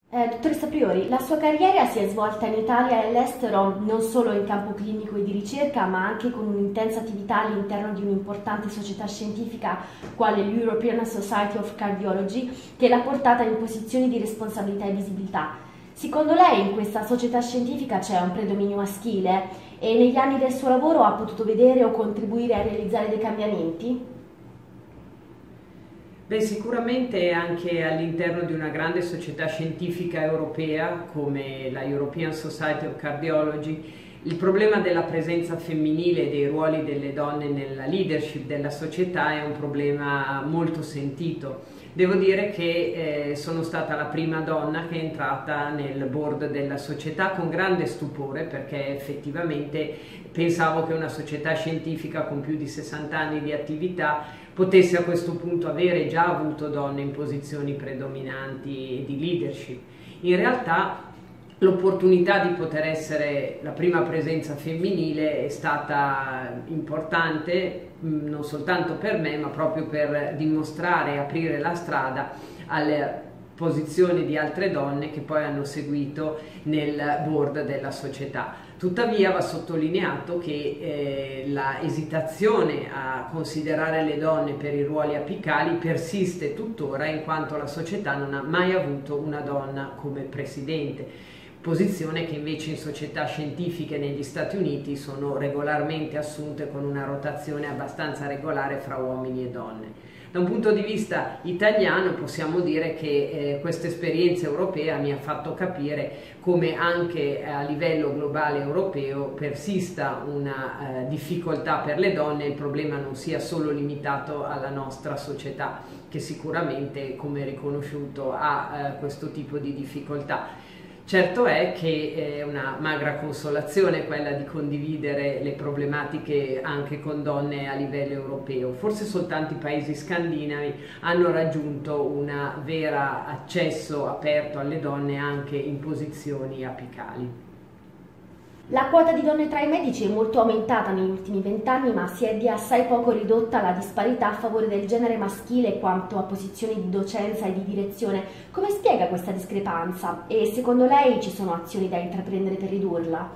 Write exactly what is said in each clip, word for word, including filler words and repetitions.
Eh, dottoressa Priori, la sua carriera si è svolta in Italia e all'estero non solo in campo clinico e di ricerca, ma anche con un'intensa attività all'interno di un'importante società scientifica quale l'European Society of Cardiology, che l'ha portata in posizioni di responsabilità e visibilità. Secondo lei in questa società scientifica c'è un predominio maschile e negli anni del suo lavoro ha potuto vedere o contribuire a realizzare dei cambiamenti? Beh, sicuramente anche all'interno di una grande società scientifica europea come la European Society of Cardiology, il problema della presenza femminile e dei ruoli delle donne nella leadership della società è un problema molto sentito. Devo dire che eh, sono stata la prima donna che è entrata nel board della società con grande stupore, perché effettivamente pensavo che una società scientifica con più di sessanta anni di attività potesse a questo punto avere già avuto donne in posizioni predominanti di leadership. In realtà l'opportunità di poter essere la prima presenza femminile è stata importante non soltanto per me, ma proprio per dimostrare e aprire la strada alle posizioni di altre donne che poi hanno seguito nel board della società. Tuttavia va sottolineato che eh, la esitazione a considerare le donne per i ruoli apicali persiste tuttora, in quanto la società non ha mai avuto una donna come presidente, posizione che invece in società scientifiche negli Stati Uniti sono regolarmente assunte con una rotazione abbastanza regolare fra uomini e donne. Da un punto di vista italiano possiamo dire che eh, questa esperienza europea mi ha fatto capire come anche a livello globale europeo persista una eh, difficoltà per le donne e il problema non sia solo limitato alla nostra società, che sicuramente, come riconosciuto, ha eh, questo tipo di difficoltà. Certo è che è una magra consolazione quella di condividere le problematiche anche con donne a livello europeo. Forse soltanto i paesi scandinavi hanno raggiunto un vero accesso aperto alle donne anche in posizioni apicali. La quota di donne tra i medici è molto aumentata negli ultimi vent'anni, ma si è di assai poco ridotta la disparità a favore del genere maschile quanto a posizioni di docenza e di direzione. Come spiega questa discrepanza? E secondo lei ci sono azioni da intraprendere per ridurla?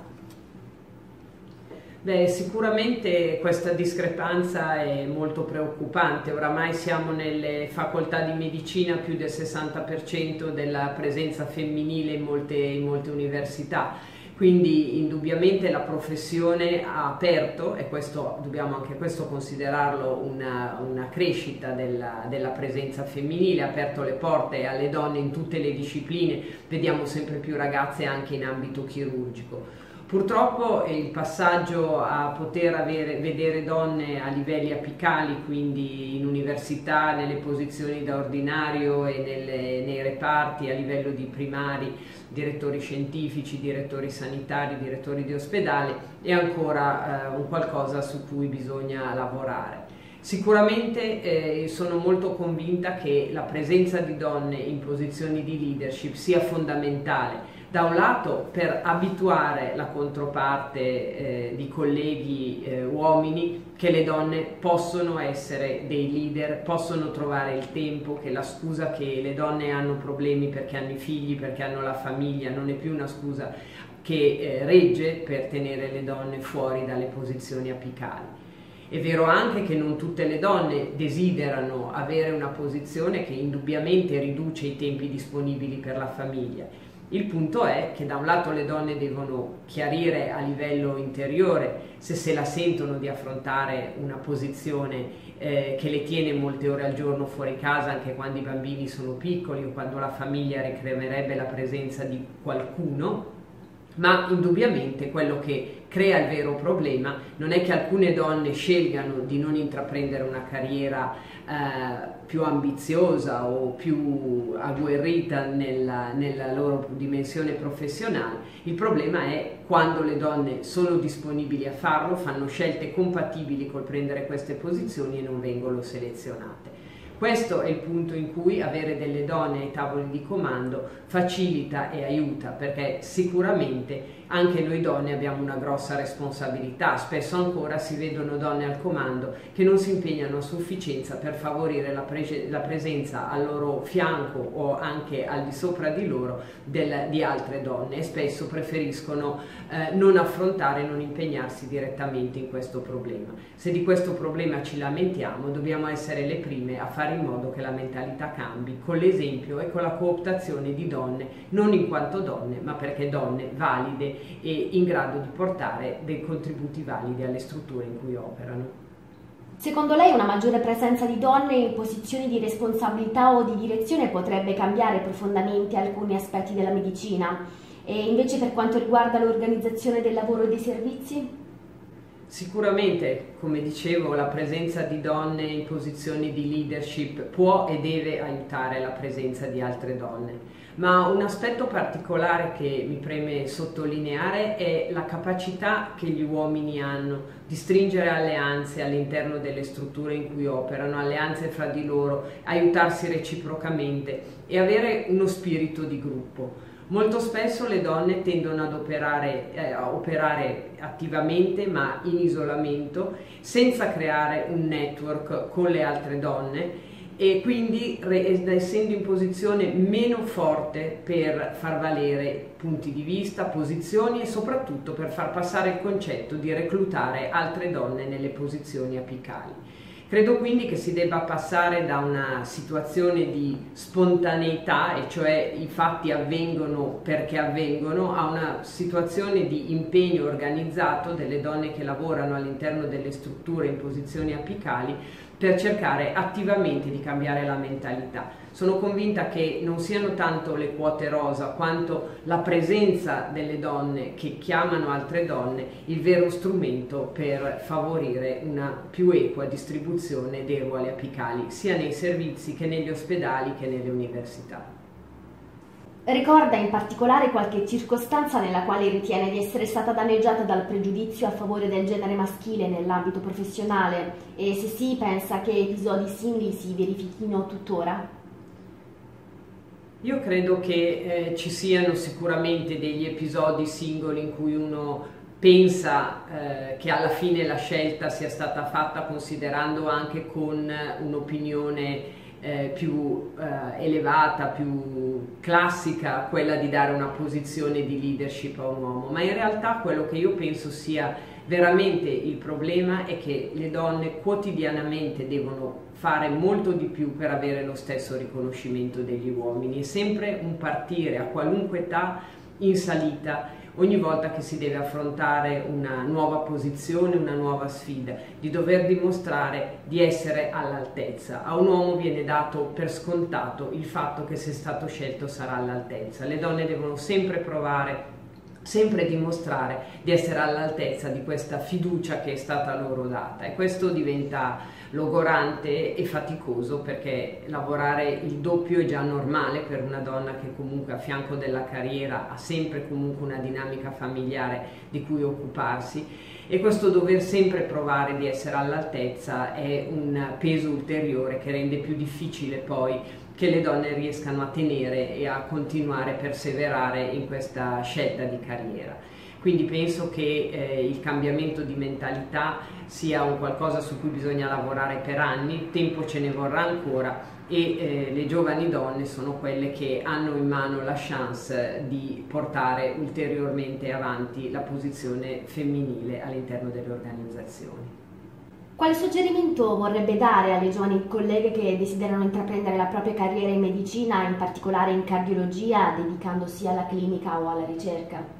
Beh, sicuramente questa discrepanza è molto preoccupante. Oramai siamo nelle facoltà di medicina più del sessanta per cento della presenza femminile in molte, in molte università. Quindi indubbiamente la professione ha aperto, e questo, dobbiamo anche questo considerarlo una, una crescita della, della presenza femminile, ha aperto le porte alle donne in tutte le discipline, vediamo sempre più ragazze anche in ambito chirurgico. Purtroppo il passaggio a poter avere, vedere donne a livelli apicali, quindi in università, nelle posizioni da ordinario e nelle, nei reparti a livello di primari, direttori scientifici, direttori sanitari, direttori di ospedale, è ancora eh, un qualcosa su cui bisogna lavorare. Sicuramente eh, sono molto convinta che la presenza di donne in posizioni di leadership sia fondamentale, da un lato per abituare la controparte eh, di colleghi eh, uomini che le donne possono essere dei leader, possono trovare il tempo, che la scusa che le donne hanno problemi perché hanno i figli, perché hanno la famiglia, non è più una scusa che eh, regge per tenere le donne fuori dalle posizioni apicali. È vero anche che non tutte le donne desiderano avere una posizione che indubbiamente riduce i tempi disponibili per la famiglia. Il punto è che da un lato le donne devono chiarire a livello interiore se se la sentono di affrontare una posizione eh, che le tiene molte ore al giorno fuori casa, anche quando i bambini sono piccoli o quando la famiglia richiederebbe la presenza di qualcuno. Ma indubbiamente quello che crea il vero problema non è che alcune donne scelgano di non intraprendere una carriera eh, più ambiziosa o più agguerrita nella, nella loro dimensione professionale. Il problema è quando le donne sono disponibili a farlo, fanno scelte compatibili col prendere queste posizioni e non vengono selezionate. Questo è il punto in cui avere delle donne ai tavoli di comando facilita e aiuta, perché sicuramente anche noi donne abbiamo una grossa responsabilità. Spesso ancora si vedono donne al comando che non si impegnano a sufficienza per favorire la, pre la presenza al loro fianco o anche al di sopra di loro del, di altre donne, e spesso preferiscono eh, non affrontare, non impegnarsi direttamente in questo problema. Se di questo problema ci lamentiamo, dobbiamo essere le prime a fare in modo che la mentalità cambi, con l'esempio e con la cooptazione di donne, non in quanto donne, ma perché donne valide e in grado di portare dei contributi validi alle strutture in cui operano. Secondo lei una maggiore presenza di donne in posizioni di responsabilità o di direzione potrebbe cambiare profondamente alcuni aspetti della medicina? E invece per quanto riguarda l'organizzazione del lavoro e dei servizi? Sicuramente, come dicevo, la presenza di donne in posizioni di leadership può e deve aiutare la presenza di altre donne. Ma un aspetto particolare che mi preme sottolineare è la capacità che gli uomini hanno di stringere alleanze all'interno delle strutture in cui operano, alleanze fra di loro, aiutarsi reciprocamente e avere uno spirito di gruppo. Molto spesso le donne tendono ad operare, eh, a operare attivamente ma in isolamento, senza creare un network con le altre donne, e quindi essendo in posizione meno forte per far valere punti di vista, posizioni e soprattutto per far passare il concetto di reclutare altre donne nelle posizioni apicali. Credo quindi che si debba passare da una situazione di spontaneità, e cioè i fatti avvengono perché avvengono, a una situazione di impegno organizzato delle donne che lavorano all'interno delle strutture in posizioni apicali per cercare attivamente di cambiare la mentalità. Sono convinta che non siano tanto le quote rosa quanto la presenza delle donne che chiamano altre donne il vero strumento per favorire una più equa distribuzione dei ruoli apicali sia nei servizi che negli ospedali che nelle università. Ricorda in particolare qualche circostanza nella quale ritiene di essere stata danneggiata dal pregiudizio a favore del genere maschile nell'ambito professionale, e se sì, pensa che episodi simili si verifichino tuttora? Io credo che eh, ci siano sicuramente degli episodi singoli in cui uno pensa eh, che alla fine la scelta sia stata fatta considerando anche con un'opinione Eh, più eh, elevata, più classica, quella di dare una posizione di leadership a un uomo, ma in realtà quello che io penso sia veramente il problema è che le donne quotidianamente devono fare molto di più per avere lo stesso riconoscimento degli uomini. È sempre un partire a qualunque età in salita ogni volta che si deve affrontare una nuova posizione, una nuova sfida, di dover dimostrare di essere all'altezza. A un uomo viene dato per scontato il fatto che se è stato scelto sarà all'altezza. Le donne devono sempre provare, sempre dimostrare di essere all'altezza di questa fiducia che è stata loro data, e questo diventa logorante e faticoso, perché lavorare il doppio è già normale per una donna che comunque a fianco della carriera ha sempre comunque una dinamica familiare di cui occuparsi, e questo dover sempre provare di essere all'altezza è un peso ulteriore che rende più difficile poi che le donne riescano a tenere e a continuare a perseverare in questa scelta di carriera. Quindi penso che eh, il cambiamento di mentalità sia un qualcosa su cui bisogna lavorare per anni, tempo ce ne vorrà ancora, e eh, le giovani donne sono quelle che hanno in mano la chance di portare ulteriormente avanti la posizione femminile all'interno delle organizzazioni. Quale suggerimento vorrebbe dare alle giovani colleghe che desiderano intraprendere la propria carriera in medicina, in particolare in cardiologia, dedicandosi alla clinica o alla ricerca?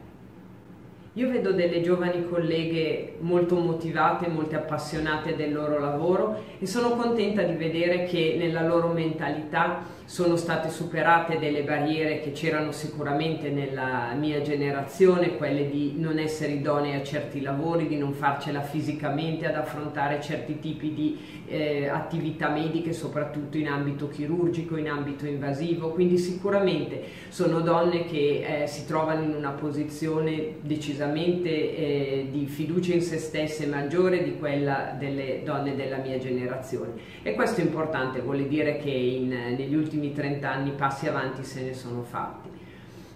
Io vedo delle giovani colleghe molto motivate, molto appassionate del loro lavoro, e sono contenta di vedere che nella loro mentalità sono state superate delle barriere che c'erano sicuramente nella mia generazione, quelle di non essere idonei a certi lavori, di non farcela fisicamente ad affrontare certi tipi di eh, attività mediche, soprattutto in ambito chirurgico, in ambito invasivo. Quindi sicuramente sono donne che eh, si trovano in una posizione decisamente eh, di fiducia in se stesse maggiore di quella delle donne della mia generazione, e questo è importante, vuol dire che in, negli ultimi trenta anni passi avanti se ne sono fatti.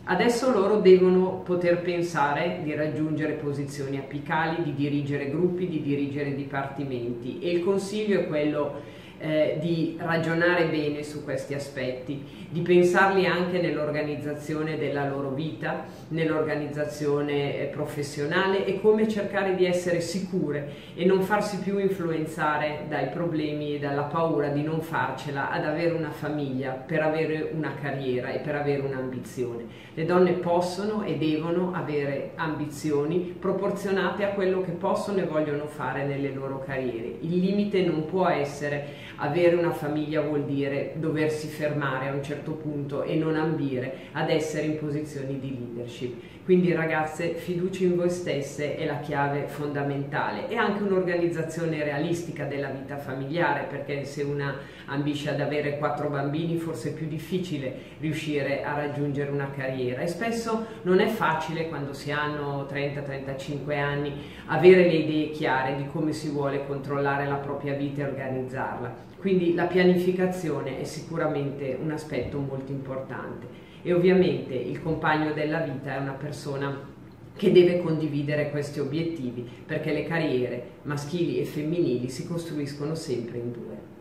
Adesso loro devono poter pensare di raggiungere posizioni apicali, di dirigere gruppi, di dirigere dipartimenti, e il consiglio è quello eh, di ragionare bene su questi aspetti, di pensarli anche nell'organizzazione della loro vita, nell'organizzazione eh, professionale, e come cercare di essere sicure e non farsi più influenzare dai problemi e dalla paura di non farcela ad avere una famiglia, per avere una carriera e per avere un'ambizione. Le donne possono e devono avere ambizioni proporzionate a quello che possono e vogliono fare nelle loro carriere. Il limite non può essere avere una famiglia, vuol dire doversi fermare a un certo punto e non ambire ad essere in posizioni di leadership. Quindi ragazze, fiducia in voi stesse è la chiave fondamentale, e anche un'organizzazione realistica della vita familiare, perché se una ambisce ad avere quattro bambini forse è più difficile riuscire a raggiungere una carriera, e spesso non è facile, quando si hanno trenta trentacinque anni, avere le idee chiare di come si vuole controllare la propria vita e organizzarla. Quindi la pianificazione è sicuramente un aspetto molto importante, e ovviamente il compagno della vita è una persona che deve condividere questi obiettivi, perché le carriere maschili e femminili si costruiscono sempre in due.